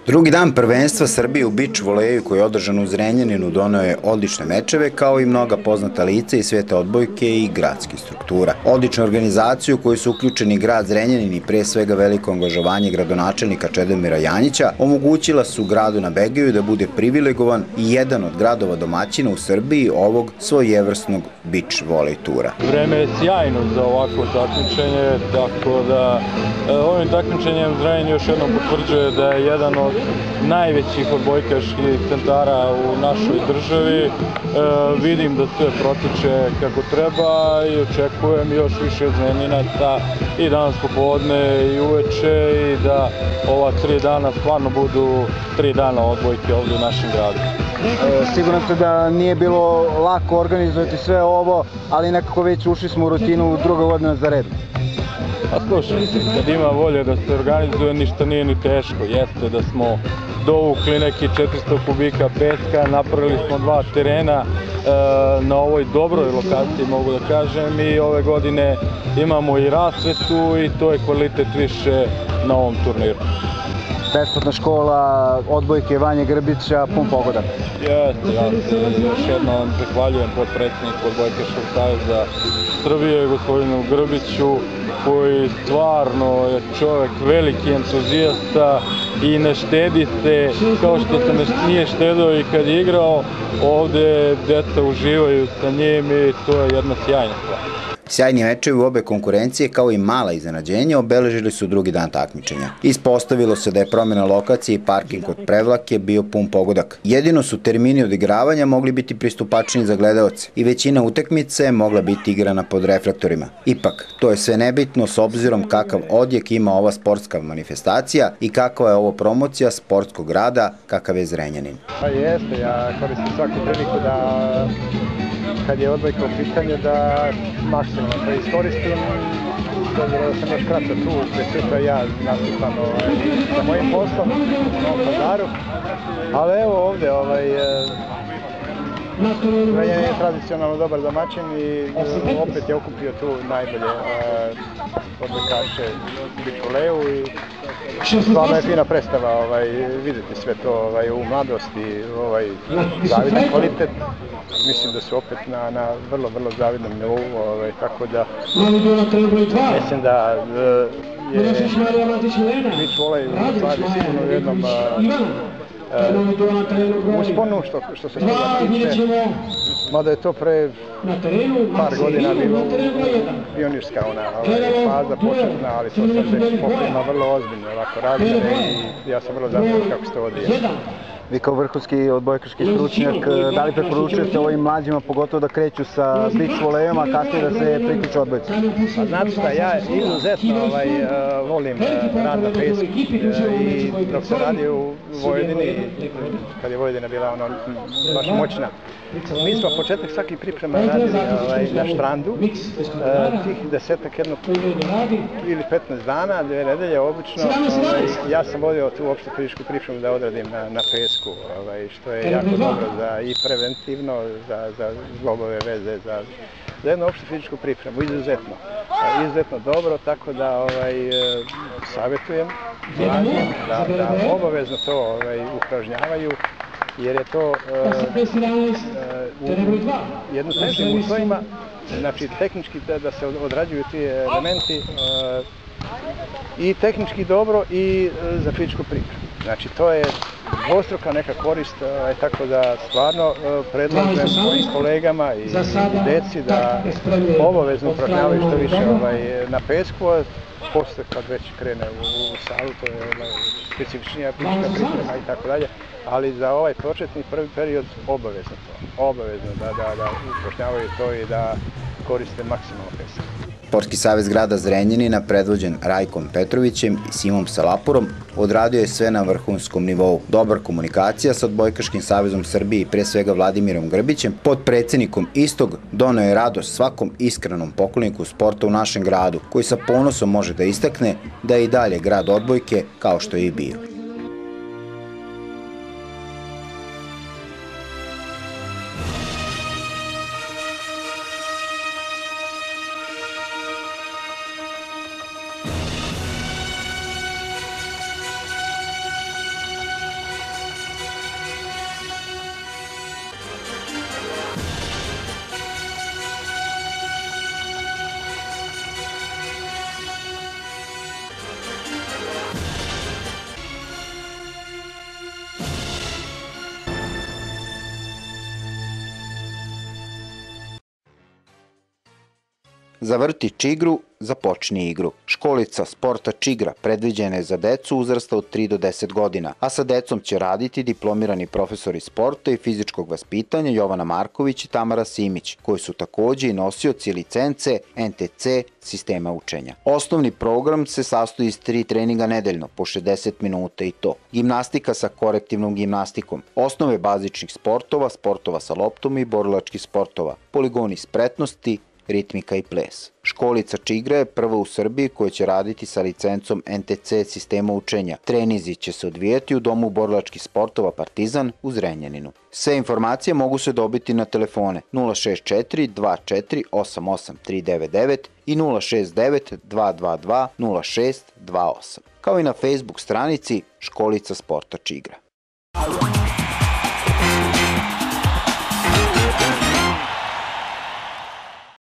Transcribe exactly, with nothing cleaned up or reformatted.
Drugi dan prvenstva Srbije u bič voleju koji je održan u Zrenjaninu doneo je odlične mečeve kao i mnoga poznata lica iz sveta odbojke i gradskih struktura. Odličnu organizaciju u koju su uključeni grad Zrenjanin i pre svega veliko angažovanje gradonačelnika Čedomira Janjića omogućila su gradu na Begaju da bude privilegovan i jedan od gradova domaćina u Srbiji ovog svojevrsnog bič volej tura. Vreme je sjajno za ovako takmičenje, tako da ovim takmičenjem Zrenjanin još jednom potvrđuje da je jedan od najvećih odbojkaških centara u našoj državi. E, vidim da sve protiče kako treba i očekujem još više Zrenjaninaca i danas popodne i uveče i da ova tri dana stvarno budu tri dana odbojke ovdje u našem gradu. E, siguran sam da nije bilo lako organizovati sve ovo, ali nekako već ušli smo u rutinu druga godina za redom. A slušajte, kad ima volje da se organizuje, ništa nije ni teško. Jeste da smo dovukli neki četiristo kubika peska, napravili smo dva terena e, na ovoj dobroj lokaciji, mogu da kažem, i ove godine imamo i rasvetu i to je kvalitet više na ovom turniru. Besplatna škola odbojke Vanje Grbića, pun pogodak. Jeste, ja se još jednom zahvaljujem potpredsjedniku Odbojkaškog saveza Srbije, gospodinu Grbiću, koji stvarno je čovjek veliki entuzijasta i ne štedi se kao što se nije štedao i kad je igrao. Ovdje deca uživaju sa njim i to je jedna sjajna stvar. Sjajni mečevi u obe konkurencije kao i mala iznenađenja obeležili su drugi dan takmičenja. Ispostavilo se da je promjena lokacije i parking kod Prevlake bio pun pogodak. Jedino su termini odigravanja mogli biti pristupačniji za gledaoce i većina utakmice je mogla biti igrana pod reflektorima. Ipak, to je sve nebitno s obzirom kakav odjek ima ova sportska manifestacija i kakva je ovo promocija sportskog grada kakav je Zrenjanin. Pa jeste, ja koristim svaku priliku da kad je odbojka u pitanju da maksimalno to iskoristim, da sam još kratka tu, gdje sutra ja nastupam ovaj, sa mojim poslom u Novom Pazaru, ali evo ovdje ovaj, Zrenjanin je tradicionalno dobar domaćin i opet je okupio tu najbolje uh, odbojkaše bič voleju i stvarno je fina predstava ovaj, vidjeti sve to ovaj, u mladosti, ovaj, zavidan kvalitet. Mislim da su opet na, na vrlo, vrlo zavidnom nivou, ovaj, tako da mislim da uh, je bič volej u stvari sigurno u jednom uh, usponu što, što se toga tiče, mada je to pre par godina bilo pionirska ona ovaj, faza početna, ali to sad već poprima vrlo ozbiljno ovako razmjere i ja sam vrlo zadovoljan kako se to odvija. Vi kao vrhunski odbojkaški stručnjak, da li preporučujete ovim mlađima pogotovo da kreću sa bič volejom, a kasnije da se priključu odbojci? Pa znate šta, ja izuzetno ovaj, uh, volim uh, rad na pesku uh, i dok sam radio u Vojvodini, kad je Vojvodina bila ono, baš moćna, mi smo početak svakih priprema radili ovaj, na štrandu, uh, tih desetak jedno ili petnaest dana, dvije nedelje obično, ovaj, ja sam vodio tu opštu fizičku pripremu da odradim na, na pesku. Ovaj, što je jako dobro za, i preventivno za, za zglobove veze, za, za jednu opštu fizičku pripremu, izuzetno, izuzetno dobro, tako da ovaj, savjetujem mladim da, da obavezno to ovaj, upražnjavaju, jer je to uh, u jednu težnim uslovima, znači tehnički da, da se odrađuju ti elementi uh, i tehnički dobro i uh, za fizičku pripremu. Znači to je dvostruka neka korist, e, tako da stvarno e, predlažem svojim kolegama i, i deci da obavezno upražnjavaju što više ovaj, na pesku, a posle kad već krene u, u salu, to je ovaj, specifičnija fizička priprema i tako dalje, ali za ovaj početni prvi period obavezno to, obavezno da, da, da upražnjavaju to i da koriste maksimalno pesku. Sportski savez grada Zrenjanina, predvođen Rajkom Petrovićem i Simom Salapurom, odradio je sve na vrhunskom nivou. Dobar komunikacija sa Odbojkaškim savezom Srbije i pre svega Vladimirom Grbićem, podpredsjednikom istog, doneo je radost svakom iskrenom pokloniku sporta u našem gradu, koji sa ponosom može da istakne da je i dalje grad odbojke kao što je i bio. Zavrti čigru, započni igru. Školica sporta Čigra predviđena je za decu uzrasta od tri do deset godina, a sa decom će raditi diplomirani profesori sporta i fizičkog vaspitanja Jovana Marković i Tamara Simić, koji su takođe i nosioci licence N T C sistema učenja. Osnovni program se sastoji iz tri treninga nedeljno, po šezdeset minuta i to. Gimnastika sa korektivnom gimnastikom, osnove bazičnih sportova, sportova sa loptom i borilačkih sportova, poligoni spretnosti, ritmika i ples. Školica Čigra je prva u Srbiji koja će raditi sa licencom N T C sistema učenja. Trenizi će se odvijati u Domu borilačkih sportova Partizan u Zrenjaninu. Sve informacije mogu se dobiti na telefone nula šest četiri dva četiri osam osam tri devet devet i nula šest devet dva dva dva nula šest dva osam, kao i na Facebook stranici Školica sporta Čigra.